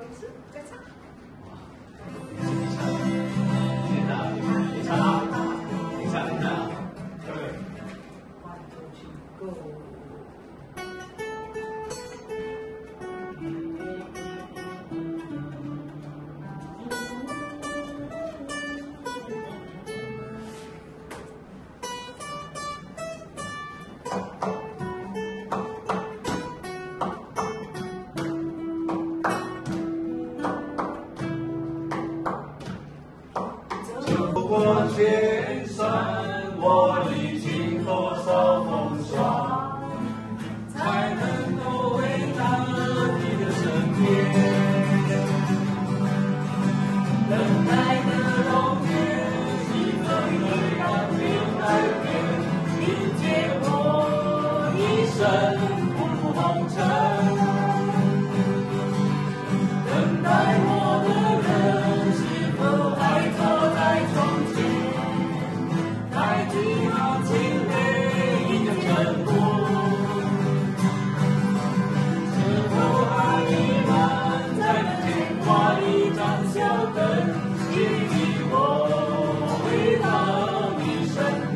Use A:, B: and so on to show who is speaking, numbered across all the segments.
A: 是在唱。
B: 你唱，你唱，你唱，你唱，对。
A: One, two, three, go.
B: 走过千山，我历经多少风霜，才能够回到你的身边。等待的冬天，一份一样没改变，迎接我一生不红尘。等待我的人，是否还坐在窗前？带几行清泪，一个沉默。是否还依然在门前挂一盏小灯，吸引我回到你身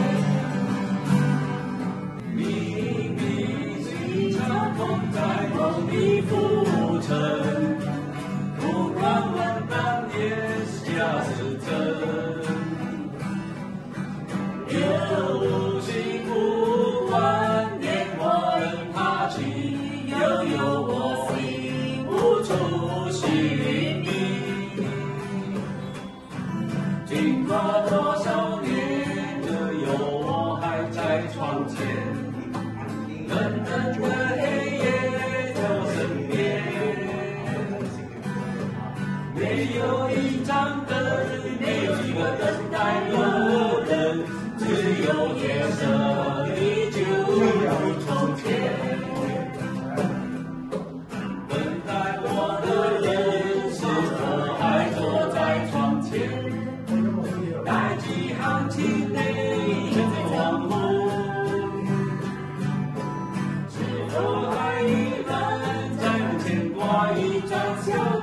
B: 边？明明是一场梦，在梦里浮沉。不管问当年夏是真，有情不管年华任它去，悠悠我心无处寻觅。经过多少年，只有我还在窗前，冷冷的黑夜在我身边。没有一盏灯，没有几个等待的人，只有夜色依旧如从前。等待我的人，是否还坐在窗前？带几行清泪，沉醉黄昏。是否还依然在门前挂一盏小